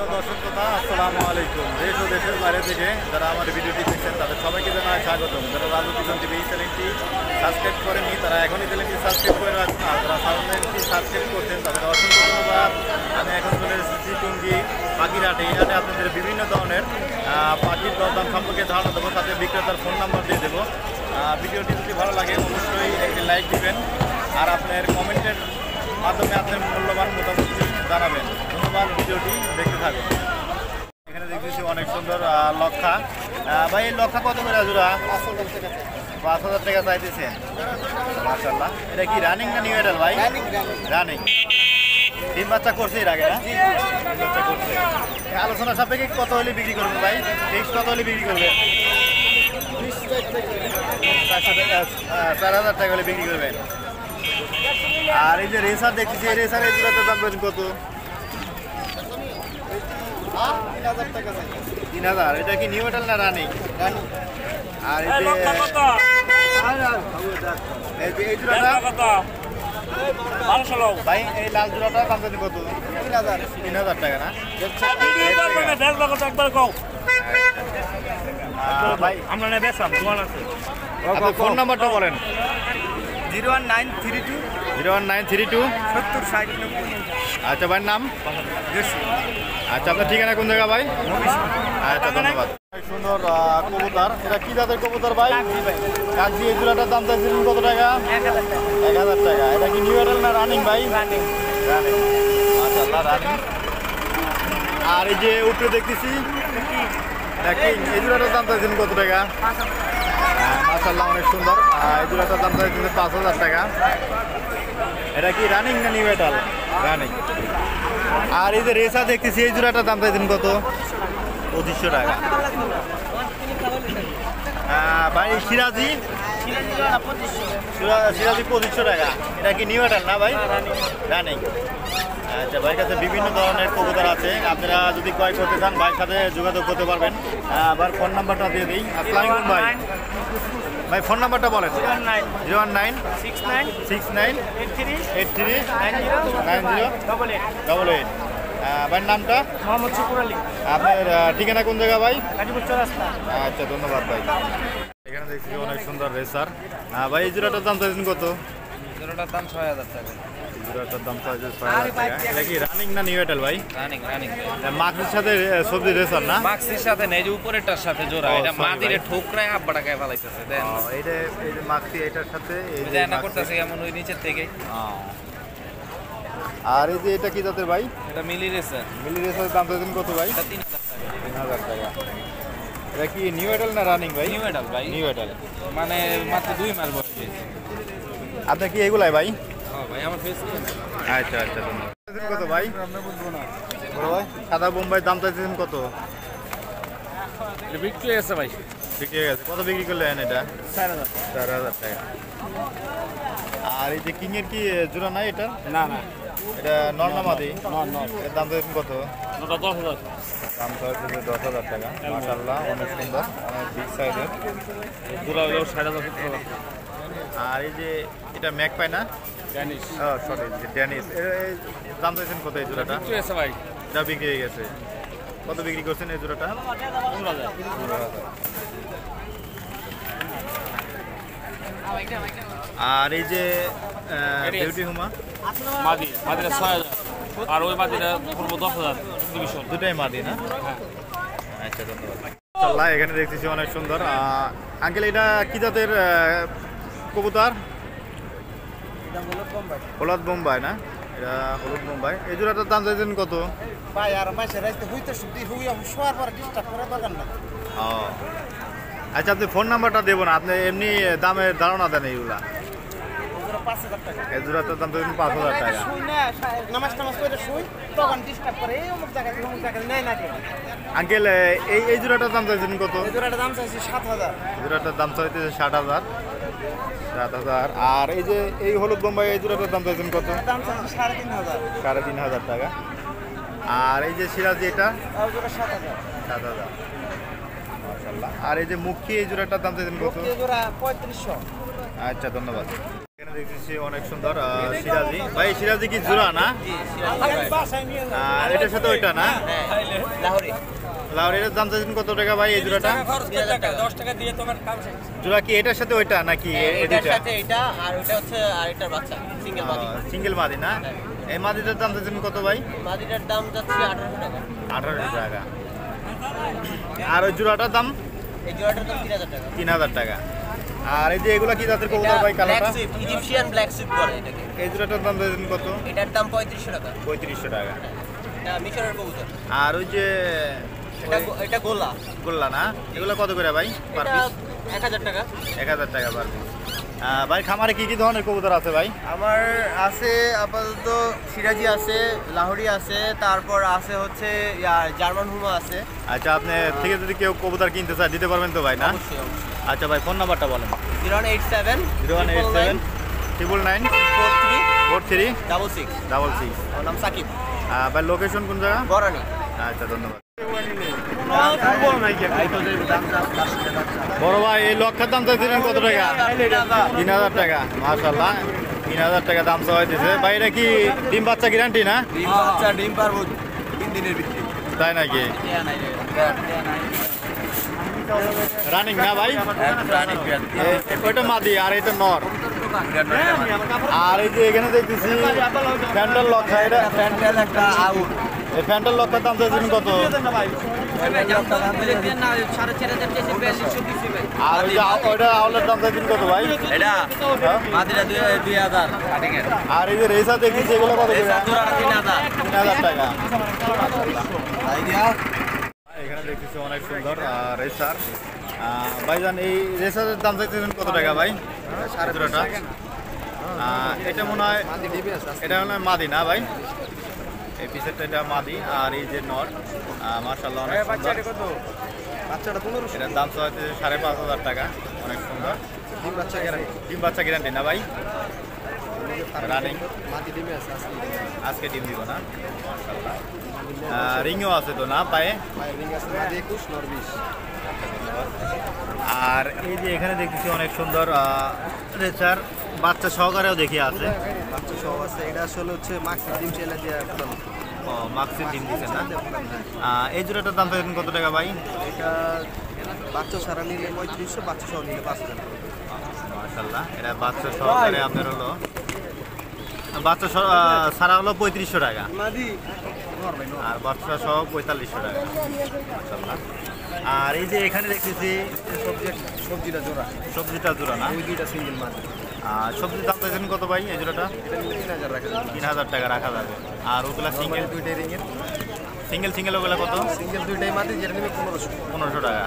সুপ্রিয় দর্শক শ্রোতা, আসসালামু আলাইকুম। দেশ ও দেশের বাইরে থেকে যারা আমার ভিডিওটি দেখছেন তাদের সবাইকে জানাই স্বাগতম। যারা রাজু কিচেন টিভি চ্যানেলটি সাবস্ক্রাইব করেনি তারা এখনই চ্যানেলটি সাবস্ক্রাইব করে রাখুন। আর যারা চ্যানেলটি সাবস্ক্রাইব করছেন তাদের অসংখ্য ধন্যবাদ। আমি এখন চলে এসেছি টুঙ্গি পাখিরহাটে। এখানে আপনাদের বিভিন্ন ধরনের পাখির দরদাম সম্পর্কে ধারণা দেবো, সাথে বিক্রেতার ফোন নাম্বার দিয়ে দেবো। ভিডিওটি যদি ভালো লাগে অবশ্যই একটি লাইক দিবেন আর আপনার কমেন্টের মাধ্যমে আপনার মূল্যবান মতামত জানাবেন। ধন্যবাদ, ভিডিওটি দেখতে থাকুন। এখানে দেখতেছি অনেক সুন্দর লক্ষা। ভাই এই লক্ষা কত করে জোড়া? 5,000 টাকা চাইতেছে। মাশাআল্লাহ, এটা কি রানিং না নিউ এডাল ভাই? রানিং। ডিম বাচ্চা করছে এর আগে না? ডিম বাচ্চা করছে। আলোচনা সাপেক্ষে কত হলে বিক্রি করবেন ভাই? ফিক্স কত হলে বিক্রি করবেন? 4,000 টাকা হলে বিক্রি করবেন। আর এই যে রেসার দেখতেছি, এই রেসার এই জোড়াটার দাম কত? 3,000। এটা কি নিউ এডাল না রানিং? আর এই যে এই জোড়াটা ভাই, এই লাল জোড়াটার দাম কত? 3,000 টাকা না? ভাই আমরা বেচলাম, ফোন নাম্বারটা বলেন। 01932 01932 70 60 90। আচ্ছা ভাইয়ের নাম? আচ্ছা, আপনার ঠিকানা কোন জায়গা ভাই? আচ্ছা, ধন্যবাদ। সুন্দর কবুতর, এটা কি জাতের কবুতর ভাই? কাজী। এই জোড়াটার দাম চাইছিলেন কত টাকা? 1,000 টাকা। এটা কি নিউ এডাল না রানিং ভাই? রানিং। মাশাআল্লাহ, রানিং। আর এই যে উঠে দেখতেছি এই জোড়াটার দাম চাইছিলেন কত টাকা? মাশাআল্লাহ, অনেক সুন্দর। এই জোড়াটার দাম চাইছিলেন 5,000 টাকা। এটা কি রানিং না নিউ এডাল? রানিং। আর এই যে রেসা দেখতেছি, এই জোড়াটার দাম চাইছেন কত? 2500 টাকা। ভাই সিরাজি? সিরাজি 2500 টাকা। এটা কি নিউ এডাল না ভাই? রানিং। আচ্ছা, ভাইয়ের কাছে বিভিন্ন ধরনের কবুতর আছে, আপনারা যদি ক্রয় করতে চান ভাইয়ের সাথে যোগাযোগ করতে পারবেন। আবার ফোন নাম্বারটা দিয়ে দিই। আসসালামু আলাইকুম ভাই। ভাই ফোন নাম্বারটা বলেন। 019 69 83 90 ভাইয়ের নামটা? মোহাম্মদ শুকুর আলী। আপনার ঠিকানা কোন জায়গা ভাই? গাজীপুর চৌরাস্তা। আচ্ছা, ধন্যবাদ ভাই। এখানে দেখছি অনেক সুন্দর রেসার। ভাই এই জোড়াটার দাম চাইছেন কত? জোড়াটার দাম 6,000 টাকা। জোড়াটার দাম চাইছে 6,000 টাকা। এটা কি রানিং না নিউ এডাল ভাই? রানিং। মাক্সের সাথে সবজি রেসার না? মাক্সির সাথে নেই, যে উপরেরটার সাথে জোড়া। এটা মাদিরে ঠোকরায় আব্বাটা গায়ে ফালাইতেছে। দেন এইটা এই যে মাক্সি, এটার সাথে এই যে দেনা করতেছে এমন ওই নিচের থেকে। আর এই যে এটা কি জাতের ভাই? এটা মিলি রেসার। মিলি রেসারের দাম চাইছেন কত ভাই? এটা 3,000 টাকা। 3,000 টাকা। এটা কি নিউ এডাল না রানিং ভাই? নিউ এডাল ভাই। নিউ এডাল। মানে মাত্র 2 মাস বয়স হয়েছে। আপনার কি এগুলাই ভাই? হ্যাঁ ভাই, আমার ফেস কি? আচ্ছা, ধন্যবাদ। কত ভাই? আমরা বুঝবো না বড় ভাই। সাদা বোম্বাই দাম চাইছেন কত? এটা বিক্রি হয়ে গেছে ভাই। বিক্রি হয়ে গেছে। কত বিক্রি করলেন এটা? 4,000 টাকা। আর এই যে কিং এর কি জোড়া নাই এটা? না। এটা নর্নামাদি। এর দাম চাইছেন কত? ওটা 10,000। দাম চাইছে 10,000 টাকা। মাশাআল্লাহ, অনেক সুন্দর, অনেক বিগ সাইজের। জোড়া হলো 7,000 টাকা। আর এই যে এটা ম্যাক পায় না? ড্যানিশ। Sorry, Danish. এর দাম চাইছেন কত এই জোড়াটা? বিক্রি হয়েছে ভাই। এটা বিক্রি হয়ে গেছে। কত বিক্রি করছেন এই জোড়াটা? 15,000। আর এই যে বিউটি হুমা? মাদিরা 6,000 আর ওই মাদিরা পড়বো 10,000। দুটাই মাদি না? আচ্ছা, ধন্যবাদ। মাশাআল্লাহ, এখানে দেখতেছি অনেক সুন্দর। আঙ্কেল এটা কি জাতের কবুতর? হলুদ বোম্বাই না? এটা হলুদ বোম্বাই। এই জোড়াটার দাম চাইছেন কত? ভাই আর মাসে রাইতে হইতে শুদ্ধি হইয়া শোয়ার পরে ডিস্টার্ব করে দরকার না। আচ্ছা, আপনি ফোন নাম্বারটা দেবো না, আপনি এমনি দামের ধারণা দেন এইগুলা। 5,000 টাকা। এই জোড়াটার দাম চাইছেন 5,000 টাকা। শুই না, নামাজ করে শুই, তখন ডিস্টার্ব করে এই অমুক জায়গায় নেয় না। আঙ্কেল এই জোড়াটার দাম চাইছেন কত? এই জোড়াটার দাম চাইছি 7,000। জোড়াটার দাম চাইছে 60,000। আর এই যে এই হলুদ বোম্বাই, এই জোড়াটার দাম চাইছেন কত? দাম চাইছি 3,500। 3,500 টাকা। আর এই যে সিরাজি, এটা? জোড়া 7,000। 7,000। মাশাআল্লাহ। আর এই যে মুখী, এই জোড়াটার দাম চাইছেন কত? জোড়া 3,500। আচ্ছা, ধন্যবাদ। এখানে দেখতেছি অনেক সুন্দর সিরাজি ভাই, সিরাজি কি জোড়া না? এটার সাথে ওইটা না? লাহোরি এটার দাম চাইছেন কত টাকা ভাই এই জোড়াটা? জোড়া কি এটার সাথে ওইটা নাকি? সিঙ্গেল মাদি না? এই মাদিটার দাম চাইছেন কত ভাই? মাদিটার দাম যাচ্ছে 1800 টাকা। আর ওই জোড়াটার দাম? এই জোড়াটার দাম 3000 টাকা। আর এই যে এগুলা কি জাতের কবুতর ভাই কালারটা? ইজিপশিয়ান ব্ল্যাক সুইট বলে এটাকে। এই জোড়াটার দাম চাইছেন কত? এটার দাম 3500 টাকা। 3500 টাকা। এটা মিশরের কবুতর। আর ওই যে এটা গোলা। গোল্লা না, এগুলো কত করে ভাই পার এটা পিস? 1000 টাকা। 1000 টাকা পার পিস। ভাই খামারে কি কি ধরনের কবুতর আছে ভাই? আমার আছে আপাতত সিরাজি আছে, লাহোরি আছে, তারপর আছে হচ্ছে জার্মান হুমা আছে। আচ্ছা, আপনি থেকে যদি কেউ কবুতর কিনতে চায় দিতে পারবেন তো ভাই না? অবশ্যই অবশ্যই। আচ্ছা ভাই, ফোন নাম্বারটা বলেন। 087 0187 999 43 43 66। আমার নাম সাকিব, ভাই লোকেশন কোন জায়গা? বরানি। আচ্ছা, ধন্যবাদ। বড় ভাই এই লক্ষের দাম চাইছিলেন কত টাকা? 3000 টাকা। মাশাআল্লাহ, 3000 টাকা দাম চাওয়া হয়েছে ভাই। এটা কি ডিম বাচ্চা গ্যারান্টি না? ডিম পারবো 3 দিনের ভিতরে। তাই নাকি? রানিং না ভাই? ওইটা মাদি আর এটা নর। আর এই যে এখানে দেখতেছি ফ্যান্টাল লক্ষা, এটা এই ফ্যান্টাল লক্ষার দাম চাইছেন কত? আর ওই যে ওইটা আউলের দাম চাইছেন কত ভাই? এটা হ্যাঁ? মাদিরা 2000। আর এই যে রেসা দেখতেছি এগুলো কত করে? 3000 টাকা। এখানে দেখতেছি অনেক সুন্দর রেসার। ভাইজান এই রেসারের দাম চাইতেছেন কত টাকা ভাই? 3.5 টাকা। এটা মনে হয় এটা মনে হয় মাদি না ভাই? এই পিসেরটা এটা মাদি আর এই যে নর। মাশাআল্লাহ অনেক সুন্দর। এটার দাম চাইতে 5500 টাকা। অনেক সুন্দর। ডিম বাচ্চা গ্যারান্টি না ভাই? রানিং আজকে ডিম দিব না? মাশাআল্লাহ। রিংও আছে তো না পায়ে? আর এই যে এখানে দেখতেছি অনেক সুন্দর রেসার বাচ্চা সহকারেও দেখি আছে। বাচ্চা সহ আছে। এটা আসলে হচ্ছে মাক্সি ডিম চেলা দিয়ে একদম। ও, মাক্সির ডিম দিচ্ছেন না? এই জোড়াটার দাম চাইছেন কত টাকা ভাই? এটা বাচ্চা সারা নিলে 3500, বাচ্চা সহ নিলে 5000। মাশাআল্লাহ, এটা বাচ্চা সহকারে আপনার হলো বাচ্চা সারা হলো 3500 টাকা আর বাচ্চা সহ 4500 টাকা। মাশাআল্লাহ। আর এই যে এখানে দেখতেছি সবজিটা জোড়া, সবজিটা জোড়া না? ওই দুইটা সিঙ্গেল মাছ। সবজির দাম চাইছেন কত ভাই এই জোড়াটা? এটা নিলে 3000 রাখা যাবে। 3000 টাকা রাখা যাবে। আর ওগুলা সিঙ্গেল দুইটাই রিংয়ের সিঙ্গেল ওগুলা কত? সিঙ্গেল দুইটাই মাটি, যেটা নিবে 1500। 1500 টাকা।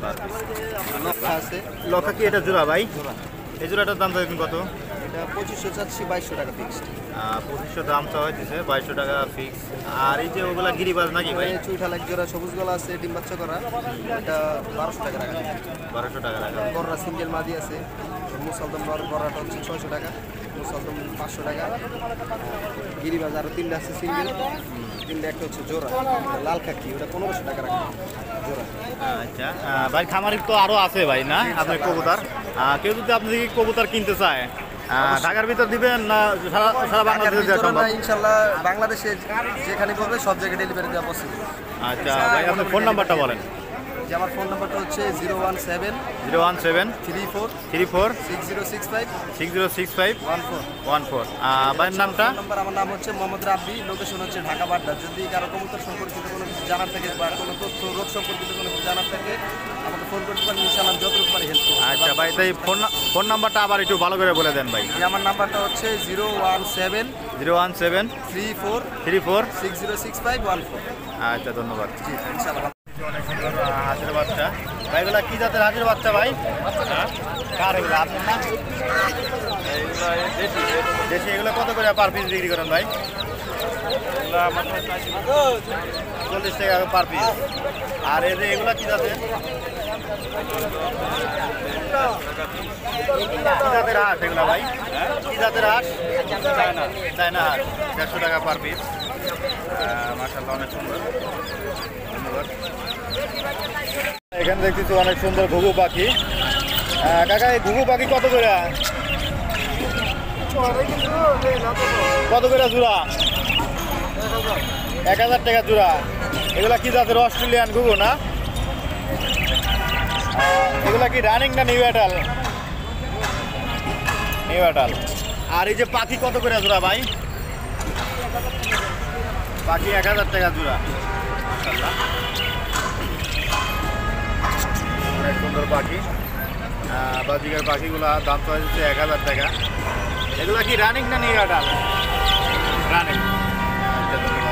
লক্ষা আছে। লক্ষা কি এটা জোড়া ভাই? এই জোড়াটার দাম চাইছেন কত? এটা 2500 চাচ্ছি, 2200 টাকা ফিক্সড। 2500 দাম চাওয়া হয়েছে, 2200 টাকা ফিক্স। আর এই যে ওগুলা গিরিবাজ নাকি ভাই? চুইঠাল এক জোড়া সবুজ গলা আছে, ডিম বাচ্চা করা। এটা 1200 টাকা রাখা যাবে। 1200 টাকা রাখা। বড়রা সিঙ্গেল মাদি আছে। মুসলদম বড়াটা হচ্ছে 600 টাকা, মুসলদম 500 টাকা। গিরিবাজ আরও 3টা আছে সিঙ্গেল, 3টা একটা হচ্ছে জোড়া। লাল খাকি ওটা 1500 টাকা রাখা জোড়া। আচ্ছা ভাই, খামারি তো আরো আছে ভাই না আপনার কবুতর? কেউ যদি আপনি থেকে কবুতর কিনতে চায় ঢাকার ভিতর দিবেন না সারা বাংলাদেশে দেওয়া সম্ভব? ইনশাল্লাহ বাংলাদেশে যেখানে করবে সব জায়গায় ডেলিভারি দেওয়া পসিবল। আচ্ছা ভাই, আপনার ফোন নাম্বারটা বলেন। যে আমার ফোন নাম্বারটা হচ্ছে 017 017 34 34 6065 6065 14। 14। ভাইয়ের নামটা? নাম্বার আমার নাম হচ্ছে মোহাম্মদ রাব্বি, লোকেশন হচ্ছে ঢাকা বাড্ডা। যদি কারো কবুতর সম্পর্কিত কোনো কিছু জানার থাকে বা কোনো তথ্য রোগ সম্পর্কিত কোনো কিছু জানার থাকে আমাকে ফোন করতে পারেন, ইনশাআল্লাহ যতটুকু পারি হেল্প করব। আচ্ছা ভাই, তাই ফোন নাম্বারটা আবার একটু ভালো করে বলে দেন ভাই। আমার নাম্বারটা হচ্ছে 017 017 34 34 6065 14। আচ্ছা, ধন্যবাদ। জি ইনশাআল্লাহ। অনেক সুন্দর হাঁসের বাচ্চা ভাই। এগুলা কি জাতের হাঁসের বাচ্চা ভাই? কার এগুলো আপনার না? দেশি। এগুলো কত করে পার পিস বিক্রি করেন ভাই? 40 টাকা পার পিস। আর এই যে এগুলা কি জাতের? কি জাতের হাঁস এগুলা ভাই? কি জাতের হাঁস? চায়না হাঁস। 150 টাকা পার পিস। মাশাআল্লাহ, অনেক সুন্দর। ধন্যবাদ। এখানে দেখতেছি অনেক সুন্দর ঘুঘু পাখি। কাকা, এই ঘুঘু পাখি কত করে? কত করে জোড়া? 1000 টাকা জোড়া। এগুলা কি জাতের? অস্ট্রেলিয়ান ঘুঘু না? এগুলা কি রানিং না নিউ অ্যাডাল? New adult. আর এই যে পাখি কত করে জোড়া ভাই? পাখি 1000 টাকা জোড়া। মাশাআল্লাহ, অনেক সুন্দর পাখি। বাজিকার পাখিগুলা দাম তো হচ্ছে 1000 টাকা। এগুলা কি রানিং না নিউ অ্যাডাল? রানিং।